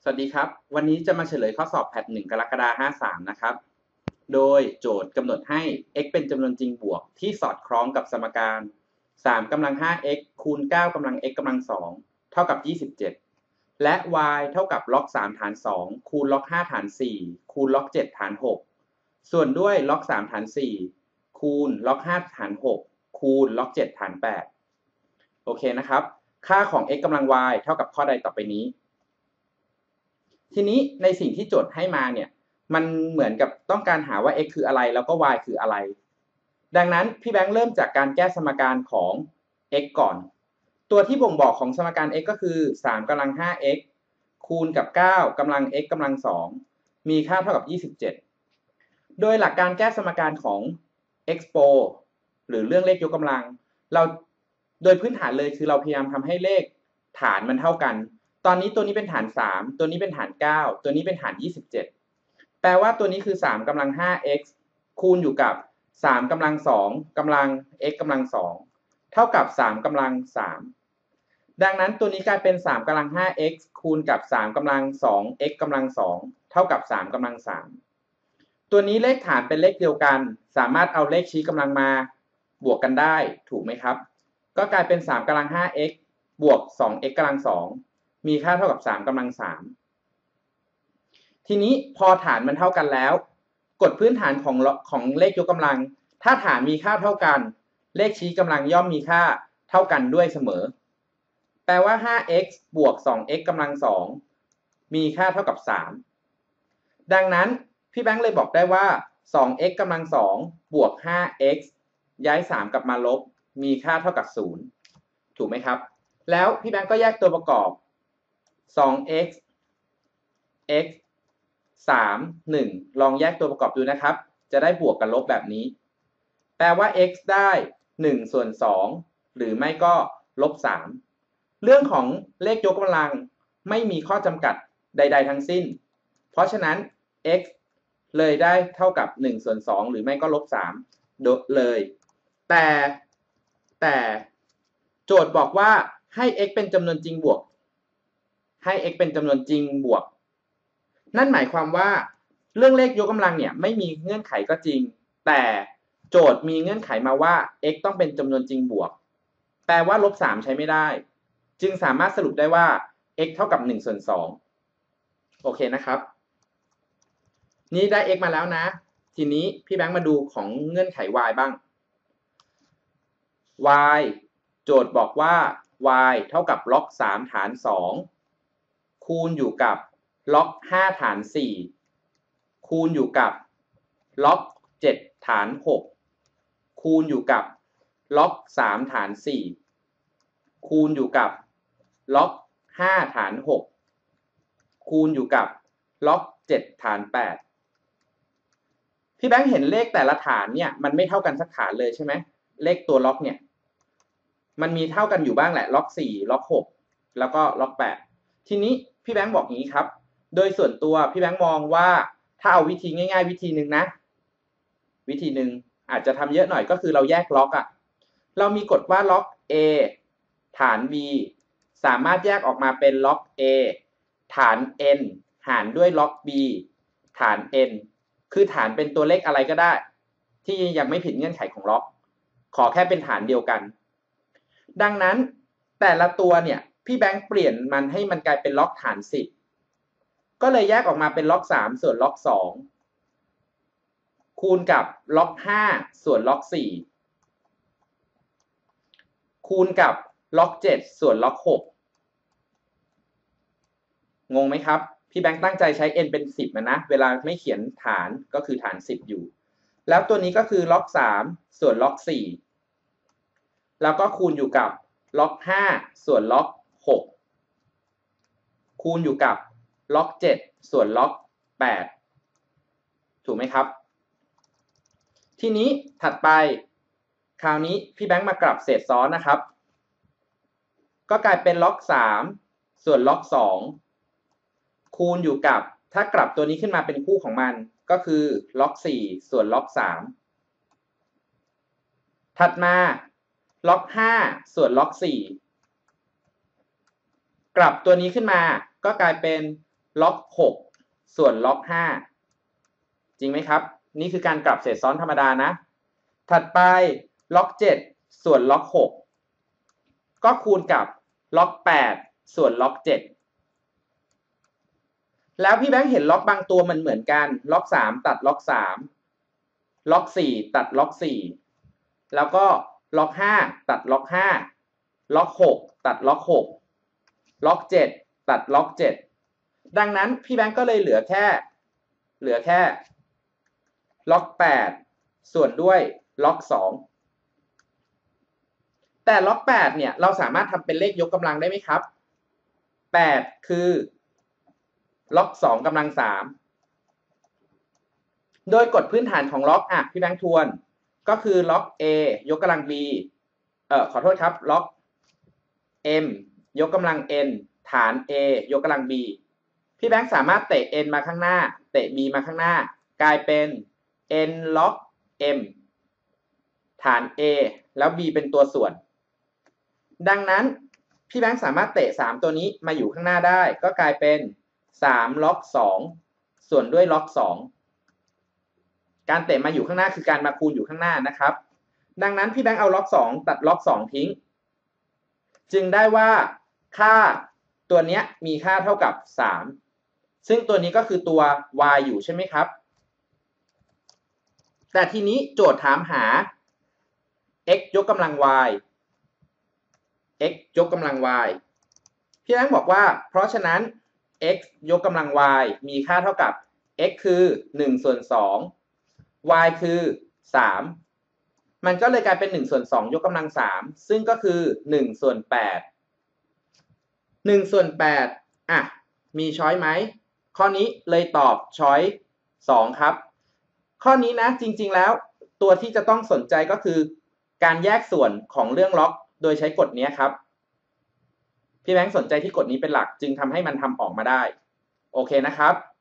สวัสดีครับวันนี้จะมาเฉลยข้อสอบแพท1กรกฎาคม53นะครับโดยโจทย์กำหนดให้ x เป็นจำนวนจริงบวกที่สอดคล้องกับสมการ3กำลัง 5x คูณ9กำลัง x กำลัง2เท่ากับ27และ y เท่ากับล็อก3ฐาน2คูณล็อก5ฐาน4คูณล็อก7ฐาน6ส่วนด้วยล็อก3ฐาน4คูณล็อก5ฐาน6คูณล็อก7ฐาน8โอเคนะครับค่าของ x กำลัง y เท่ากับข้อใดต่อไปนี้ทีนี้ในสิ่งที่โจทย์ให้มาเนี่ยมันเหมือนกับต้องการหาว่า x คืออะไรแล้วก็ y คืออะไรดังนั้นพี่แบงค์เริ่มจากการแก้สมการของ x ก่อนตัวที่บ่งบอกของสมการ x ก็คือ3กำลัง 5x คูณกับ9กำลัง x กำลัง2มีค่าเท่ากับ27โดยหลักการแก้สมการของ expo หรือเรื่องเลขยกกำลังเราโดยพื้นฐานเลยคือเราพยายามทำให้เลขฐานมันเท่ากันตอนนี้ตัวนี้เป็นฐาน3ตัวนี้เป็นฐาน9ตัวนี้เป็นฐาน27แปลว่าตัวนี้คือ3กำลัง 5x คูณอยู่กับ3กำลัง2กำลัง x กำลัง2เท่ากับ3กำลัง3ดังนั้นตัวนี้กลายเป็น3กำลัง 5x คูณกับ3กำลัง 2x กำลัง2เท่ากับ3กำลัง3ตัวนี้เลขฐานเป็นเลขเดียวกันสามารถเอาเลขชี้กำลังมาบวกกันได้ถูกไหมครับก็กลายเป็น3กำลัง 5x บวก 2x กำลัง2มีค่าเท่ากับ3กำลัง3ทีนี้พอฐานมันเท่ากันแล้วกฎพื้นฐานของเลขยกกำลังถ้าฐานมีค่าเท่ากันเลขชี้กำลังย่อมมีค่าเท่ากันด้วยเสมอแปลว่า 5x บวก 2x กำลัง2มีค่าเท่ากับ3ดังนั้นพี่แบงค์เลยบอกได้ว่า 2x กำลัง2บวก 5x ย้าย3กลับมาลบมีค่าเท่ากับ0ถูกไหมครับแล้วพี่แบงค์ก็แยกตัวประกอบ2x x 3 1ลองแยกตัวประกอบดูนะครับจะได้บวกกับลบแบบนี้แปลว่า x ได้1ส่วน2หรือไม่ก็ลบ3เรื่องของเลขยกกำลังไม่มีข้อจำกัดใดๆทั้งสิ้นเพราะฉะนั้น x เลยได้เท่ากับ1ส่วน2หรือไม่ก็ลบ3เลยแต่โจทย์บอกว่าให้ x เป็นจำนวนจริงบวกให้ x เป็นจำนวนจริงบวกนั่นหมายความว่าเรื่องเลขยกกำลังเนี่ยไม่มีเงื่อนไขก็จริงแต่โจทย์มีเงื่อนไขมาว่า x ต้องเป็นจำนวนจริงบวกแปลว่าลบ3ใช้ไม่ได้จึงสามารถสรุปได้ว่า x เท่ากับ1ส่วน2โอเคนะครับนี่ได้ x มาแล้วนะทีนี้พี่แบงค์มาดูของเงื่อนไข y บ้าง y โจทย์บอกว่า y เท่ากับล็อก3ฐาน2คูณอยู่กับล็อก5ฐาน4คูณอยู่กับล็อก7ฐาน6คูณอยู่กับล็อก3ฐาน4คูณอยู่กับล็อก5ฐาน6คูณอยู่กับล็อก7ฐาน8พี่แบงค์เห็นเลขแต่ละฐานเนี่ยมันไม่เท่ากันสักฐานเลยใช่ไหมเลขตัวล็อกเนี่ยมันมีเท่ากันอยู่บ้างแหละล็อก4ล็อก6แล้วก็ล็อก8ทีนี้พี่แบงค์บอกอย่างนี้ครับโดยส่วนตัวพี่แบงค์มองว่าถ้าเอาวิธีง่ายๆวิธีหนึ่งนะวิธีหนึ่งอาจจะทำเยอะหน่อยก็คือเราแยกล็อกอะเรามีกฎว่าล็อก A ฐาน B สามารถแยกออกมาเป็นล็อก A ฐาน N หารด้วยล็อก B ฐาน N คือฐานเป็นตัวเลขอะไรก็ได้ที่ยังไม่ผิดเงื่อนไขของล็อกขอแค่เป็นฐานเดียวกันดังนั้นแต่ละตัวเนี่ยพี่แบงค์เปลี่ยนมันให้มันกลายเป็นล็อกฐาน10ก็เลยแยกออกมาเป็นล็อก3ส่วนล็อก2คูณกับล็อก5ส่วนล็อก4คูณกับล็อก7ส่วนล็อก6งงไหมครับพี่แบงค์ตั้งใจใช้ n เป็น10นะเวลาไม่เขียนฐานก็คือฐาน10อยู่แล้วตัวนี้ก็คือล็อก3ส่วนล็อก4แล้วก็คูณอยู่กับล็อก5ส่วนล็อก6คูณอยู่กับล็อก7ส่วนล็อก8ถูกไหมครับทีนี้ถัดไปคราวนี้พี่แบงค์มากลับเศษซ้อนนะครับก็กลายเป็นล็อก3ส่วนล็อก2คูณอยู่กับถ้ากลับตัวนี้ขึ้นมาเป็นคู่ของมันก็คือล็อก4ส่วนล็อก3ถัดมาล็อก5ส่วนล็อก4กลับตัวนี้ขึ้นมาก็กลายเป็นล็อก6ส่วนล็อก5จริงไหมครับนี่คือการกลับเศษซ้อนธรรมดานะถัดไปล็อก7ส่วนล็อก6ก็คูณกับล็อก8ส่วนล็อก7แล้วพี่แบงค์เห็นล็อกบางตัวมันเหมือนกันล็อก3ตัดล็อก3ล็อก4ตัดล็อก4แล้วก็ล็อก5ตัดล็อก5ล็อก6ตัดล็อก6ล็อก7ตัดล็อก7ดังนั้นพี่แบงค์ก็เลยเหลือแค่ล็อก8ส่วนด้วยล็อก2แต่ล็อก8เนี่ยเราสามารถทำเป็นเลขยกกำลังได้ไหมครับ8คือล็อก2กำลัง3โดยกฎพื้นฐานของล็อกพี่แบงค์ทวนก็คือล็อก a ยกกำลัง b ขอโทษครับล็อก m ยกกำลัง n ฐาน a ยกกำลัง b พี่แบงค์สามารถเตะ n มาข้างหน้าเตะ b มาข้างหน้ากลายเป็น n ล็อก m ฐาน a แล้ว b เป็นตัวส่วนดังนั้นพี่แบงค์สามารถเตะ3ตัวนี้มาอยู่ข้างหน้าได้ก็กลายเป็น3ล็อก2ส่วนด้วยล็อก2การเตะมาอยู่ข้างหน้าคือการมาคูณอยู่ข้างหน้านะครับดังนั้นพี่แบงค์เอาล็อก2ตัดล็อก2ทิ้งจึงได้ว่าค่าตัวนี้มีค่าเท่ากับ3ซึ่งตัวนี้ก็คือตัว y อยู่ใช่ไหมครับแต่ทีนี้โจทย์ถามหา x ยกกำลัง y x ยกกำลัง y พี่แบงค์บอกว่าเพราะฉะนั้น x ยกกำลัง y มีค่าเท่ากับ x คือ1ส่วน2 y คือ3มันก็เลยกลายเป็น1ส่วน2ยกกำลัง3ซึ่งก็คือ1ส่วน8 1ส่วน8มีช้อยไหมข้อนี้เลยตอบช้อย2ครับข้อนี้นะจริงๆแล้วตัวที่จะต้องสนใจก็คือการแยกส่วนของเรื่องล็อกโดยใช้กฎนี้ครับพี่แบงค์สนใจที่กฎนี้เป็นหลักจึงทำให้มันทำออกมาได้โอเคนะครับ